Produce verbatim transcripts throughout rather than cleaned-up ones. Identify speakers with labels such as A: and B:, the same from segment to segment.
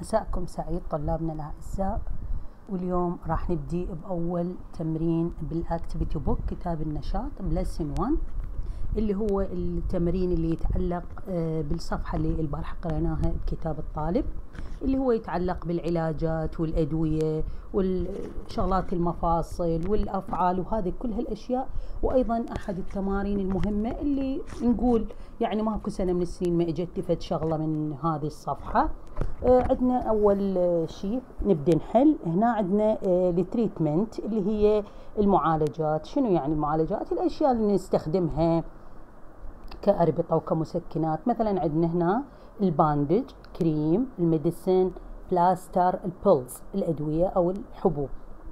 A: مساءكم سعيد طلابنا الأعزاء. واليوم راح نبدي بأول تمرين بالأكتيفيتي بوك كتاب النشاط بلسن واحد، اللي هو التمرين اللي يتعلق بالصفحة اللي البارحة قرأناها بكتاب الطالب، اللي هو يتعلق بالعلاجات والأدوية والشغلات المفاصل والأفعال وهذه كل هالأشياء. وأيضا أحد التمارين المهمة اللي نقول يعني ماكو سنة من السنين ما اجت فد شغلة من هذه الصفحة. آه عندنا أول آه شيء نبدأ نحل. هنا عندنا آه التريتمنت اللي هي المعالجات. شنو يعني المعالجات؟ الأشياء اللي نستخدمها كأربطة وكمسكنات. مثلا عندنا هنا الباندج، كريم، الميديسين، بلاستر، البيلز الأدوية أو الحبوب،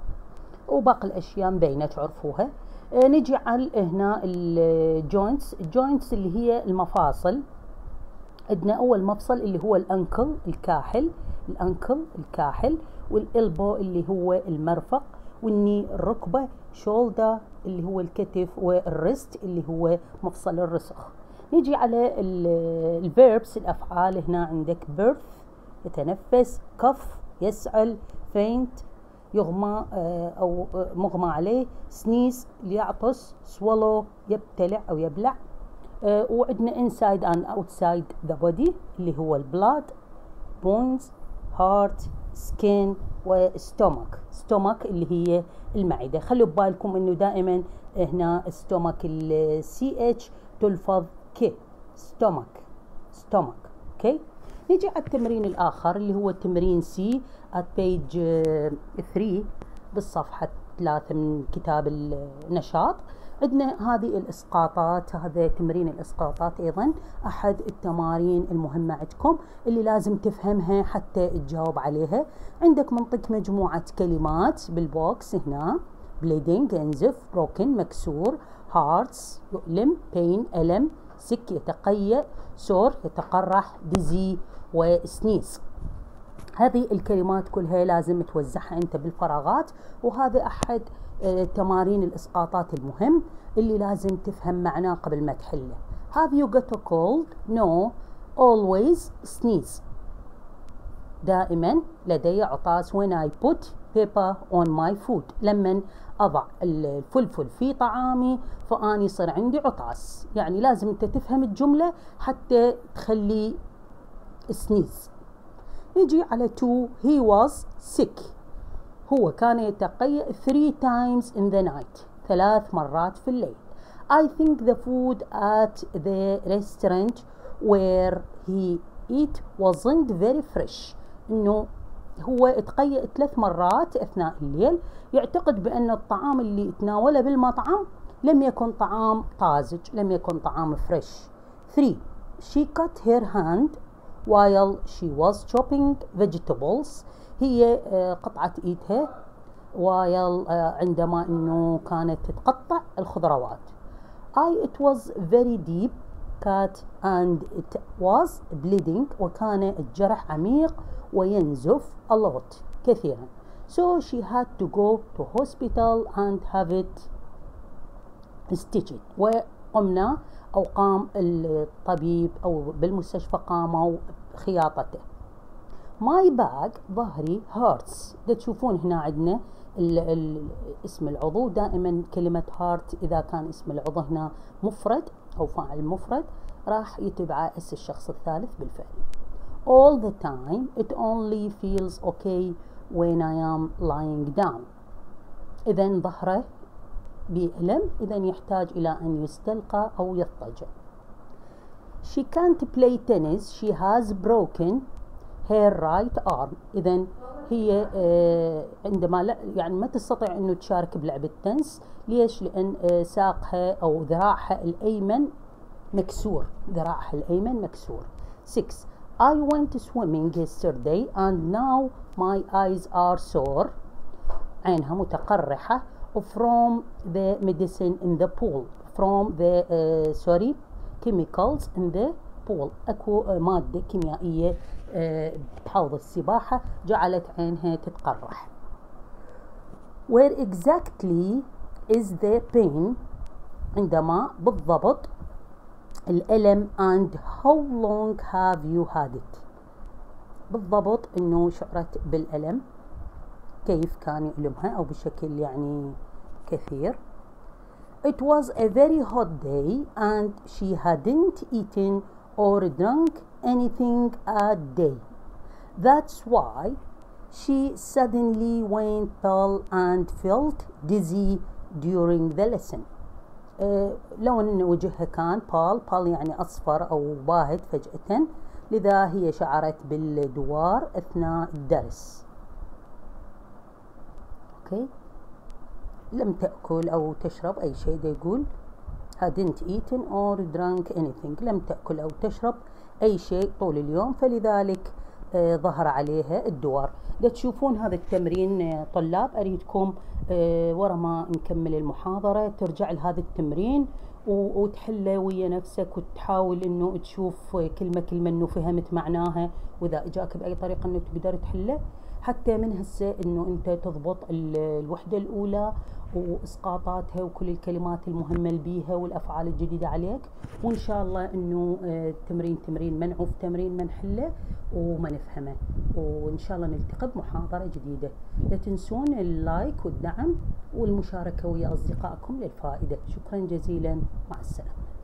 A: وباقي الأشياء مبينة تعرفوها. آه نجي على هنا الجوينتس. الجوينتس اللي هي المفاصل. عندنا أول مفصل اللي هو الأنكل الكاحل، الأنكل الكاحل، والإلبو اللي هو المرفق، والني الركبة، شولدر اللي هو الكتف، والرست اللي هو مفصل الرسخ. نيجي على الفيربس الأفعال. هنا عندك birth يتنفس، كف يسعل، faint يغمى أو مغمى عليه، sneeze يعطس، swallow يبتلع أو يبلع. Uh, وعندنا inside and outside the body اللي هو البلاد، bones، heart، skin، وstomach. stomach اللي هي المعدة. خلوا ببالكم انه دائما هنا stomach ال ch تلفظ ك، stomach stomach. اوكي، نيجي على التمرين الآخر اللي هو التمرين C at page ثلاثة بالصفحة ثلاثة من كتاب النشاط. عندنا هذه الإسقاطات. هذا تمرين الإسقاطات أيضا أحد التمارين المهمة عندكم اللي لازم تفهمها حتى تجاوب عليها. عندك منطق مجموعة كلمات بالبوكس هنا: bleeding ينزف، broken مكسور، hearts يؤلم، pain ألم، sick يتقيأ، sore يتقرح، dizzy، وsneeze. هذه الكلمات كلها لازم توزعها أنت بالفراغات، وهذا أحد تمارين الإسقاطات المهم اللي لازم تفهم معناه قبل ما تحله. Have you got a cold? No. Always sneeze. دائما لدي عطاس. When I put pepper on my food. لمن أضع الفلفل في طعامي فأني صار عندي عطاس. يعني لازم أنت تفهم الجملة حتى تخلي sneeze. نجي على two. He was sick. هو كان يتقيأ three times in the night. ثلاث مرات في الليل. I think the food at the restaurant where he ate wasn't very fresh. إنه هو يتقيأ ثلاث مرات أثناء الليل. يعتقد بأن الطعام اللي تناوله بالمطعم لم يكن طعام طازج، لم يكن طعام فريش. three. She cut her hand while she was chopping vegetables. هي قطعت ايدها while عندما انه كانت تتقطع الخضروات. I it was very deep cut and it was bleeding. وكان الجرح عميق وينزف a lot كثيرا. So she had to go to hospital and have it stitched. وقمنا أو قام الطبيب أو بالمستشفى قاموا خياطته. My back ظهري hurts. ده تشوفون هنا عندنا ال ال اسم العضو. دائما كلمة heart إذا كان اسم العضو هنا مفرد أو فاعل مفرد راح يتبع اسم الشخص الثالث بالفعل. All the time it only feels okay when I am lying down. إذن ظهره بألم، إذن يحتاج إلى أن يستلقى أو يضطجع. She can't play tennis. She has broken her right arm. إذن هي آه عندما لا يعني ما تستطيع أنه تشارك بلعبة تنس. ليش؟ لأن آه ساقها أو ذراعها الأيمن مكسور. ذراعها الأيمن مكسور. six. I went swimming yesterday and now my eyes are sore. عينها متقرحة. From the medicine in the pool. From the uh, sorry chemicals in the pool. أكو uh, مادة كيميائية بحوض السباحة جعلت عينها تتقرح. Where exactly is the pain؟ عندما بالضبط الألم. And how long have you had it؟ بالضبط انه شعرت بالألم، كيف كان يؤلمها او بشكل يعني كثير. It was a very hot day and she hadn't eaten or drunk anything a day. That's why she suddenly went pale and felt dizzy during the lesson. أه لون وجهها كان بال، بال يعني أصفر أو باهت فجأة، لذا هي شعرت بالدوار أثناء الدرس. أوكي، لم تأكل أو تشرب أي شيء، دا يقول hadn't eaten or drunk anything، لم تأكل أو تشرب أي شيء طول اليوم، فلذلك آه ظهر عليها الدوار. دا تشوفون هذا التمرين آه طلاب، أريدكم آه ورا ما نكمل المحاضرة ترجع لهذا التمرين وتحله ويا نفسك، وتحاول انه تشوف كلمة كلمة انه فهمت معناها، واذا اجاك بأي طريقة انه تقدر تحله، حتى من هسه انه انت تضبط الوحدة الاولى واسقاطاتها وكل الكلمات المهمة اللي بيها والافعال الجديدة عليك، وان شاء الله انه تمرين تمرين ما نعوف تمرين ما نحله وما نفهمه، وان شاء الله نلتقي بمحاضرة جديدة. لا تنسون اللايك والدعم والمشاركة ويا اصدقائكم للفائدة. شكرا جزيلا، مع السلامة.